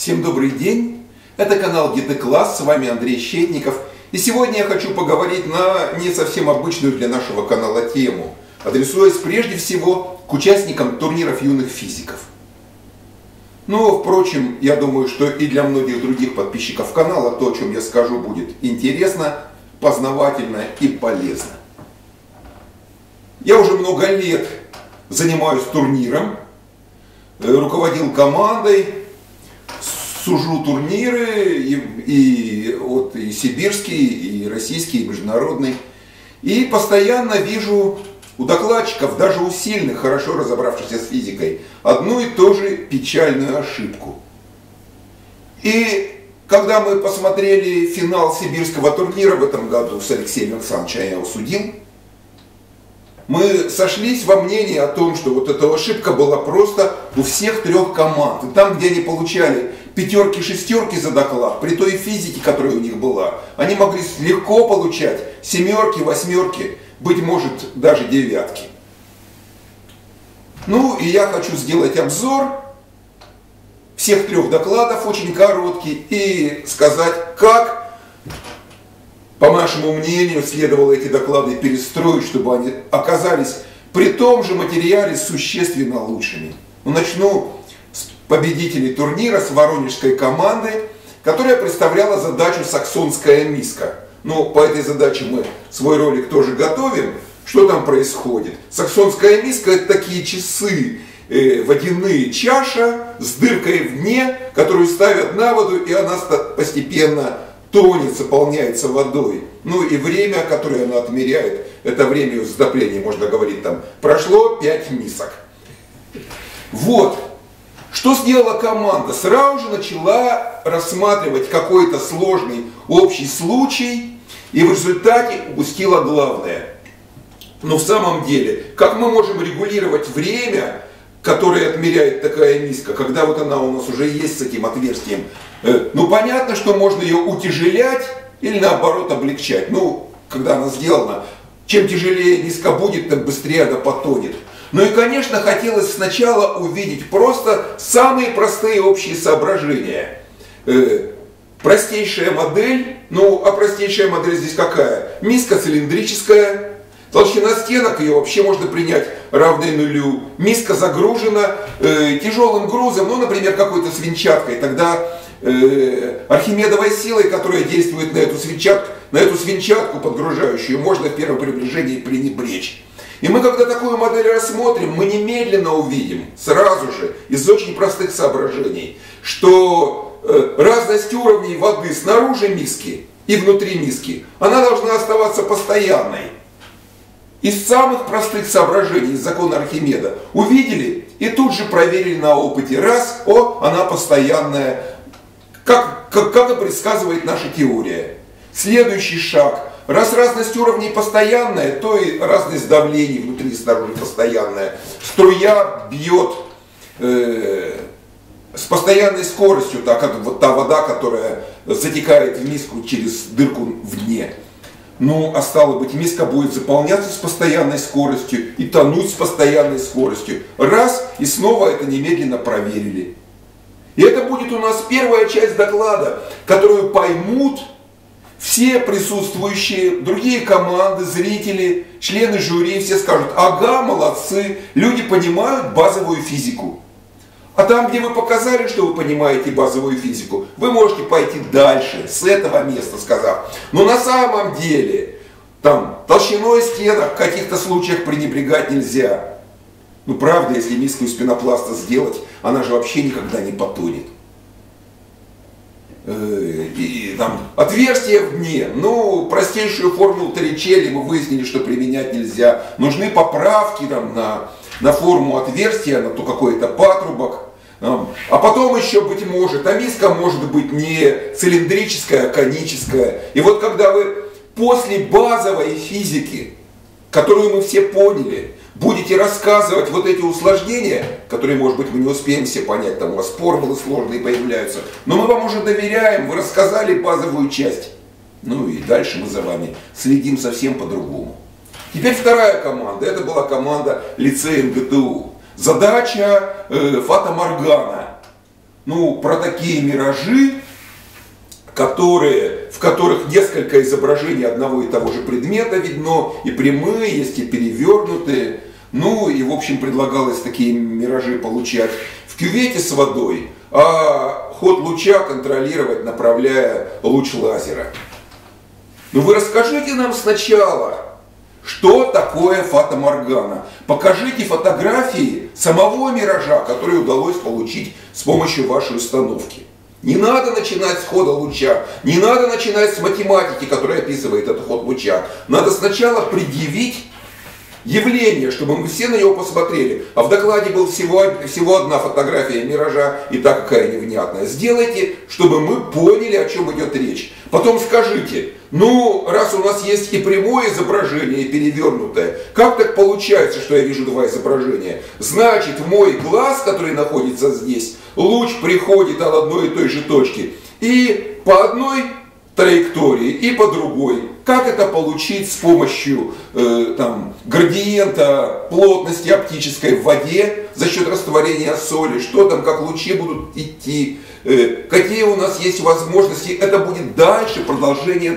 Всем добрый день! Это канал ГТКласс, с вами Андрей Щетников. И сегодня я хочу поговорить на не совсем обычную для нашего канала тему, адресуясь прежде всего к участникам турниров юных физиков. Но, впрочем, я думаю, что и для многих других подписчиков канала то, о чем я скажу, будет интересно, познавательно и полезно. Я уже много лет занимаюсь турниром, руководил командой, сужу турниры и сибирские, и российские, и международные. И постоянно вижу у докладчиков, даже у сильных, хорошо разобравшихся с физикой, одну и ту же печальную ошибку. И когда мы посмотрели финал сибирского турнира в этом году с Алексеем Александровичем, я его судил, мы сошлись во мнении о том, что вот эта ошибка была просто у всех трех команд. И там, где они получали пятерки, шестерки за доклад, при той физике, которая у них была, они могли легко получать семерки, восьмерки, быть может, даже девятки. Ну, и я хочу сделать обзор всех трех докладов, очень короткий, и сказать, как, по нашему мнению, следовало эти доклады перестроить, чтобы они оказались при том же материале существенно лучшими. Начну с победителей турнира, с воронежской команды, которая представляла задачу «Саксонская миска». Ну, по этой задаче мы свой ролик тоже готовим. Что там происходит? Саксонская миска — это такие часы, водяные, чаша с дыркой в дне, которую ставят на воду, и она постепенно тонет, заполняется водой. Ну и время, которое она отмеряет, это время ее затопления, можно говорить, там прошло 5 мисок. Вот. Что сделала команда? Сразу же начала рассматривать какой-то сложный общий случай и в результате упустила главное. Но в самом деле, как мы можем регулировать время, которое отмеряет такая миска, когда вот она у нас уже есть с этим отверстием? Ну, понятно, что можно ее утяжелять или наоборот облегчать. Ну, когда она сделана, чем тяжелее миска будет, тем быстрее она потонет. Ну и, конечно, хотелось сначала увидеть просто самые простые общие соображения. Простейшая модель, ну, а простейшая модель здесь какая? Миска цилиндрическая. Толщина стенок ее вообще можно принять равной нулю. Миска загружена тяжелым грузом, ну, например, какой-то свинчаткой. Тогда архимедовой силой, которая действует на эту свинчатку подгружающую, можно в первом приближении пренебречь. И мы, когда такую модель рассмотрим, мы немедленно увидим, сразу же, из очень простых соображений, что разность уровней воды снаружи миски и внутри миски, она должна оставаться постоянной. Из самых простых соображений, из закона Архимеда, увидели и тут же проверили на опыте. Раз, она постоянная, как и предсказывает наша теория. Следующий шаг. Раз разность уровней постоянная, то и разность давлений внутри и снаружи постоянная. Струя бьет с постоянной скоростью, так как вот та вода, которая затекает в миску через дырку в дне. Ну, а стало быть, миска будет заполняться с постоянной скоростью и тонуть с постоянной скоростью. Раз, и снова это немедленно проверили. И это будет у нас первая часть доклада, которую поймут все присутствующие, другие команды, зрители, члены жюри, все скажут: ага, молодцы, люди понимают базовую физику. А там, где вы показали, что вы понимаете базовую физику, вы можете пойти дальше, с этого места сказав. Но на самом деле, там, толщиной стенок в каких-то случаях пренебрегать нельзя. Ну, правда, если миску из пенопласта сделать, она же вообще никогда не потонет. И там отверстие в дне, ну, простейшую формулу Торричелли мы выяснили, что применять нельзя. Нужны поправки там, на форму отверстия, на то какой-то патрубок. А потом еще, быть может, миска может быть не цилиндрическая, а коническая. И вот когда вы после базовой физики, которую мы все поняли, будете рассказывать вот эти усложнения, которые, может быть, мы не успеем все понять, там у вас формулы сложные появляются, но мы вам уже доверяем, вы рассказали базовую часть. Ну и дальше мы за вами следим совсем по-другому. Теперь вторая команда, это была команда лицея МГТУ. Задача Фата Моргана. ну, про такие миражи, в которых несколько изображений одного и того же предмета видно, и прямые есть, и перевернутые. Ну и, в общем, предлагалось такие миражи получать в кювете с водой, а ход луча контролировать, направляя луч лазера. Ну вы расскажите нам сначала, что такое фатаморгана. Покажите фотографии самого миража, который удалось получить с помощью вашей установки. Не надо начинать с хода луча, не надо начинать с математики, которая описывает этот ход луча. Надо сначала предъявить явление, чтобы мы все на него посмотрели. А в докладе была всего одна фотография миража, и та какая невнятная. Сделайте, чтобы мы поняли, о чем идет речь. Потом скажите, ну, раз у нас есть и прямое изображение, и перевернутое, как так получается, что я вижу два изображения? Значит, в мой глаз, который находится здесь, луч приходит от одной и той же точки. И по одной траектории, и по другой. Как это получить с помощью градиента плотности оптической в воде за счет растворения соли? Что там, как лучи будут идти? Какие у нас есть возможности? Это будет дальше продолжение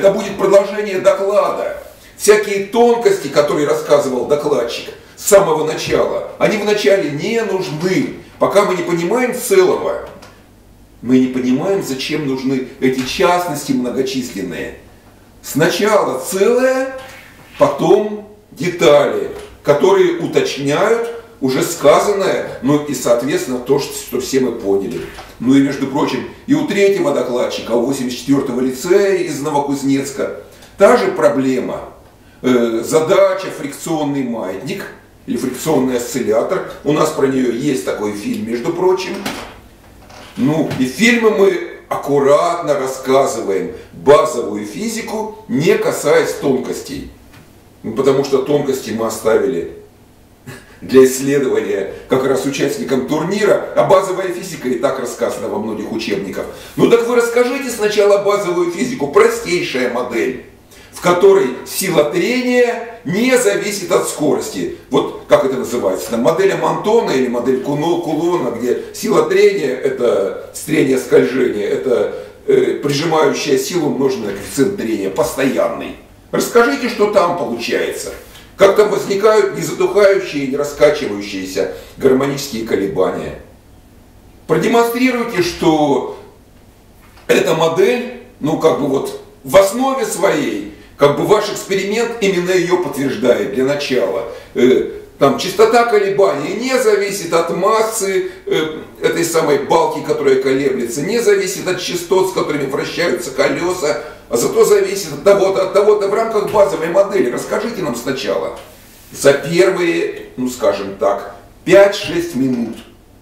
доклада. Всякие тонкости, которые рассказывал докладчик с самого начала, они вначале не нужны, пока мы не понимаем целого. Мы не понимаем, зачем нужны эти частности многочисленные. Сначала целое, потом детали, которые уточняют уже сказанное, ну и, соответственно, то, что все мы поняли. Ну и, между прочим, и у третьего докладчика, у 84-го лицея из Новокузнецка, та же проблема. Задача фрикционный маятник или фрикционный осциллятор. У нас про нее есть такой фильм, между прочим. Ну, и в фильме мы аккуратно рассказываем базовую физику, не касаясь тонкостей. Ну, потому что тонкости мы оставили для исследования как раз участникам турнира, а базовая физика и так рассказана во многих учебниках. Ну так вы расскажите сначала базовую физику, простейшая модель, в которой сила трения не зависит от скорости. Вот как это называется? Модель Амонтона или модель Кулона, где сила трения – это трение скольжения, это прижимающая сила умноженная на коэффициент трения, постоянный. Расскажите, что там получается. Как там возникают незатухающие, не раскачивающиеся гармонические колебания. Продемонстрируйте, что эта модель, ну как бы вот в основе своей, как бы ваш эксперимент именно ее подтверждает для начала. Там частота колебаний не зависит от массы этой самой балки, которая колеблется, не зависит от частот, с которыми вращаются колеса, а зато зависит от того-то в рамках базовой модели. Расскажите нам сначала за первые, ну скажем так, 5-6 минут.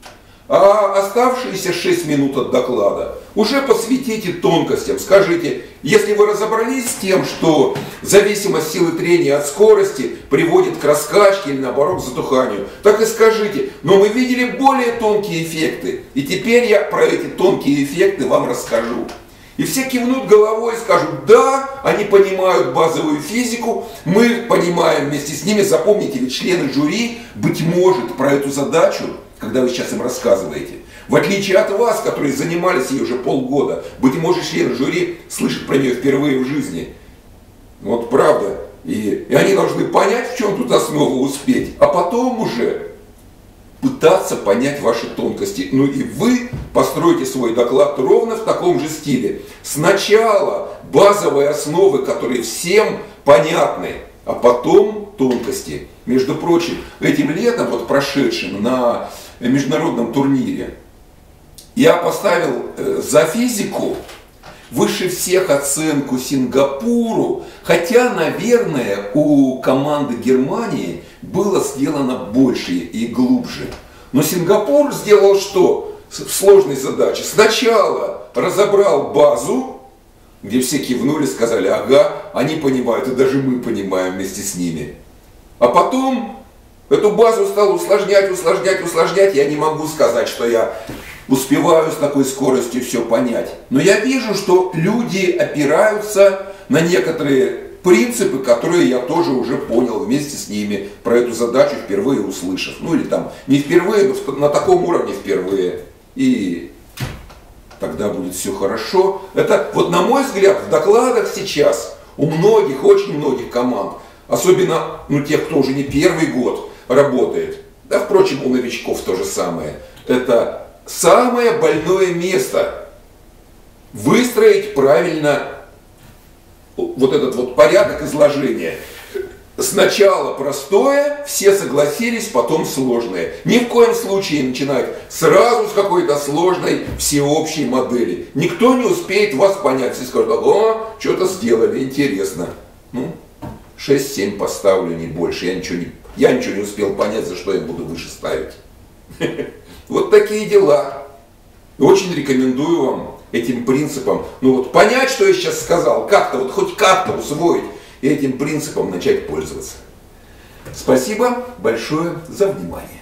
А оставшиеся 6 минут от доклада уже посвятите тонкостям. Скажите, если вы разобрались с тем, что зависимость силы трения от скорости приводит к раскачке или наоборот к затуханию, так и скажите, но мы видели более тонкие эффекты, и теперь я про эти тонкие эффекты вам расскажу. И все кивнут головой и скажут, да, они понимают базовую физику, мы понимаем вместе с ними. Запомните, ведь члены жюри, быть может, про эту задачу, когда вы сейчас им рассказываете, в отличие от вас, которые занимались ей уже полгода, быть может, члены жюри слышат про нее впервые в жизни. Вот правда. И они должны понять, в чем тут основа, успеть, а потом уже пытаться понять ваши тонкости. Ну и вы постройте свой доклад ровно в таком же стиле. Сначала базовые основы, которые всем понятны, а потом тонкости. Между прочим, этим летом, вот прошедшим на международном турнире, я поставил за физику выше всех оценку Сингапуру, хотя, наверное, у команды Германии было сделано больше и глубже. Но Сингапур сделал что в сложной задаче? Сначала разобрал базу, где все кивнули, сказали, ага, они понимают, и даже мы понимаем вместе с ними. А потом эту базу стал усложнять. Я не могу сказать, что я успеваю с такой скоростью все понять. Но я вижу, что люди опираются на некоторые принципы, которые я тоже уже понял вместе с ними, про эту задачу впервые услышав. Ну или там не впервые, но на таком уровне впервые. и тогда будет все хорошо. Это, вот на мой взгляд, в докладах сейчас у многих, очень многих команд, особенно тех, кто уже не первый год работает, да, впрочем, у новичков то же самое, это самое больное место. Выстроить правильно вот этот вот порядок изложения. Сначала простое, все согласились, потом сложное. Ни в коем случае не начинать сразу с какой-то сложной всеобщей модели. Никто не успеет вас понять. Все скажут: о, что-то сделали, интересно. 6-7 поставлю, не больше. Я ничего не успел понять, за что я буду выше ставить. Вот такие дела. Очень рекомендую вам этим принципом, понять, что я сейчас сказал, как-то, хоть как-то усвоить и этим принципом начать пользоваться. Спасибо большое за внимание.